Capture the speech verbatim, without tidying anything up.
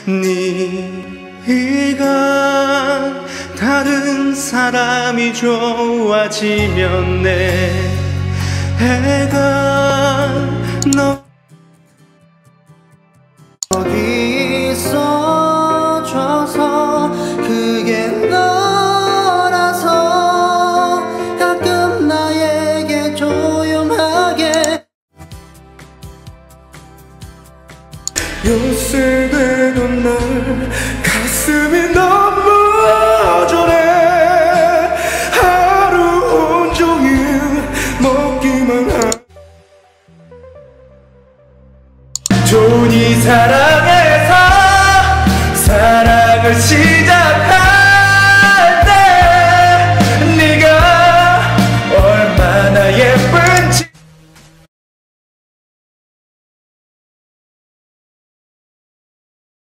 네가 다른 사람이 좋아지면 내 해가 너 거기 있어줘서 그게 너라서 가끔 나에게 조용하게 요새되던 날 가슴이 너무 저래 하루 온종일 먹기만 한 돈이 사랑해서 사랑을 시